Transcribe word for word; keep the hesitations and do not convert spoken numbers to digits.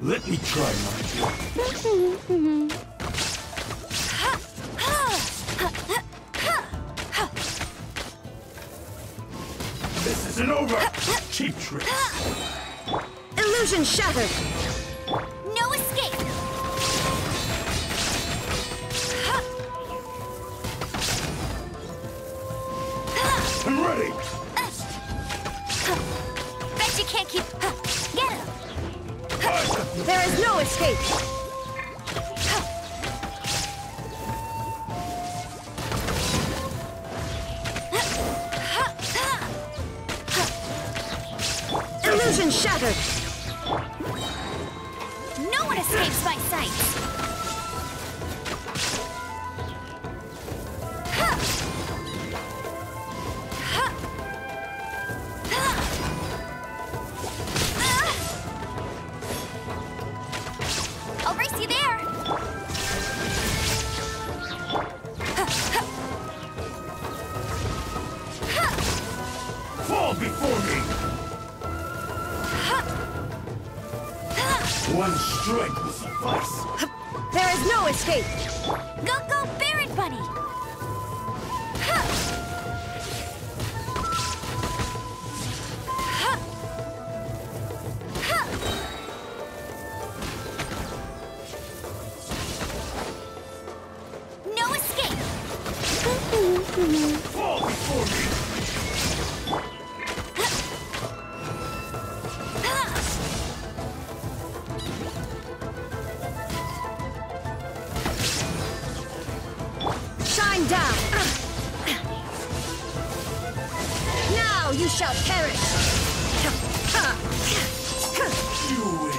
Let me try my luck. This isn't over! Cheap trick! Illusion shattered! No escape! I'm ready! Bet you can't keep... Get him! There is no escape! Illusion shattered! No one escapes my sight! I'll race you there! Fall before me! One strike will suffice. There is no escape! Go, go, Baron Bunny! No escape! Fall before me! Shine down! Now you shall perish! You